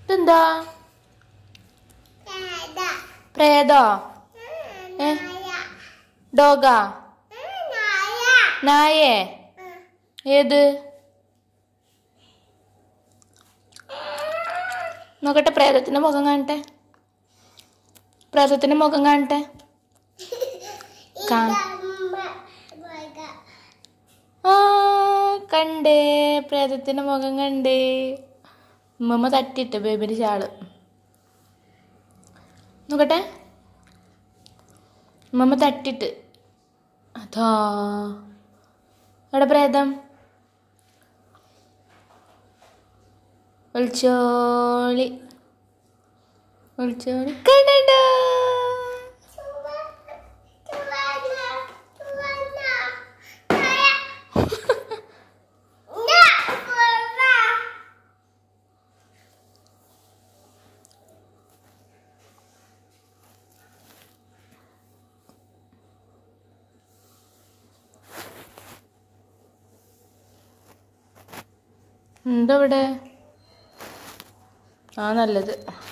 ഇതെന്താ? പ്രേതോ? ഡോഗാ? നായേ? ഏത്? നോക്കട്ടെ, പ്രേതത്തിന്റെ മുഖം കാണട്ടെ. പ്രേതത്തിന്റെ മുഖം കാണട്ടെ. ആ, കണ്ടേ, പ്രേതത്തിന്റെ മുഖം കണ്ടേ. ഉമ്മ തട്ടിട്ട് ബേബിന്റെ ഷാള്. നോക്കട്ടെ, ഉമ്മ തട്ടിട്ട്. അതാ എവിടെ പ്രേതം? ഒളിച്ചോളി ഒളിച്ചോളി കണ്ടോ? എന്താ ഇവിടെ? ആ, നല്ലത്.